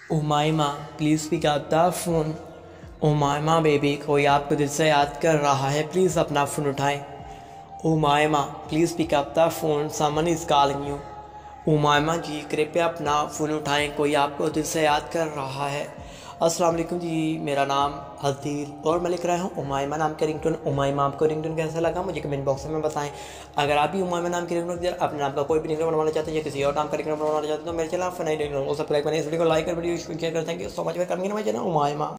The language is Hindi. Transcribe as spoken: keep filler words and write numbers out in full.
उमाइमा please pick up the phone. Umaima baby, कोई आपको दिल से याद कर रहा है, प्लीज़ अपना फ़ोन उठाएं। Umaima please pick up the phone, someone is calling you. Umaima ji कृपया अपना फ़ोन उठाएं, कोई आपको दिल से याद कर रहा है। अस्सलाम वालेकुम जी, मेरा नाम अदील और मैं लिख रहा हूँ उमाइमा नाम के रिंगटोन। उमाइमा आपको रिंगटोन कैसा लगा मुझे कमेंट बॉक्स में बताएं। अगर आप भी उमाइमा नाम के रिंगटोन अपने नाम का कोई भी रिंगटोन बनवाना चाहते हैं या किसी और नाम का रिंगटोन बनवाना चाहते हैं तो मेरे चैनल फनाई रिंगटोन सब्सक्राइब करें, इस वीडियो को लाइक कर वीडियो शेयर करें। Thank you so much for coming my channel उमाइमा।